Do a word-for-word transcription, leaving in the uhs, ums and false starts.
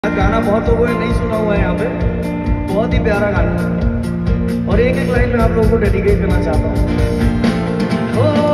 गाना बहुत लोगों ने नहीं सुना हुआ है यहाँ पे, बहुत ही प्यारा गाना और एक एक लाइन में आप लोगों को डेडिकेट करना चाहता हूँ।